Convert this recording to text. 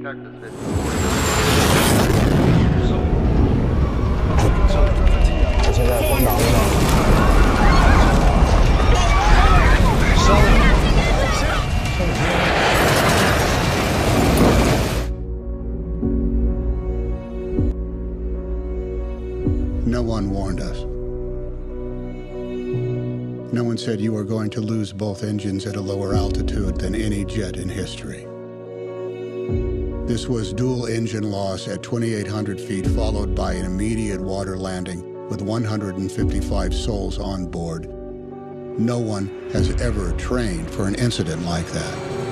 我现在风挡了。 No one warned us. No one said you were going to lose both engines at a lower altitude than any jet in history. This was dual engine loss at 2,800 feet, followed by an immediate water landing with 155 souls on board. No one has ever trained for an incident like that.